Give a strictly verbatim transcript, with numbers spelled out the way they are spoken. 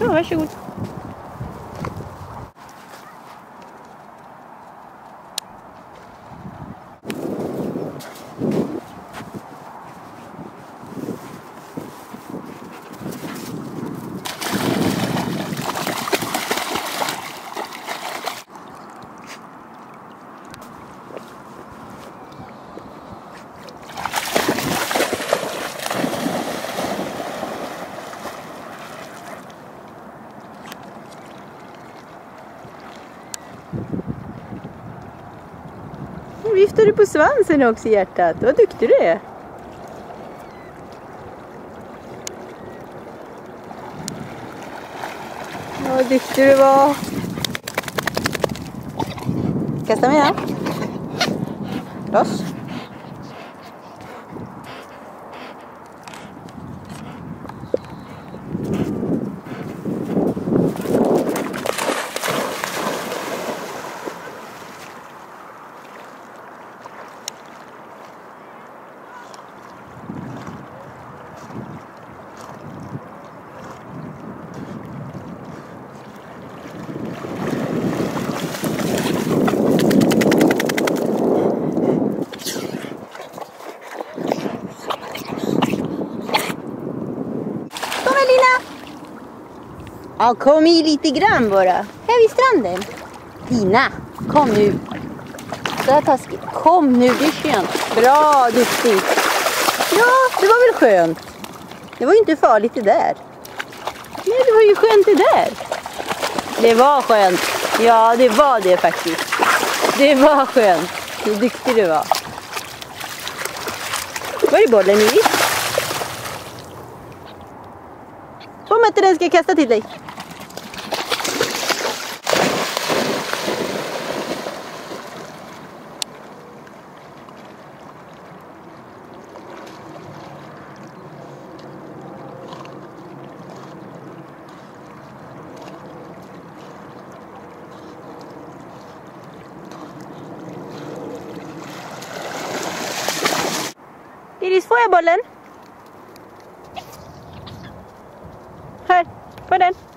Ja, varsågod. Nu viftar du på svansen också, hjärtat. Vad duktig du är. Vad duktig du var. Kasta med här. Loss. Ja, kom i lite grann bara. Här vid stranden. Tina, kom nu. Så här taskigt. Kom nu, det är skönt. Bra, duktig. Ja, det var väl skönt. Det var ju inte farligt det där. Nej, det var ju skönt det där. Det var skönt. Ja, det var det faktiskt. Det var skönt. Hur duktig du var. Var är bollen i? Kom att den ska kasta till dig. Iris, får jag bollen? Här, på den.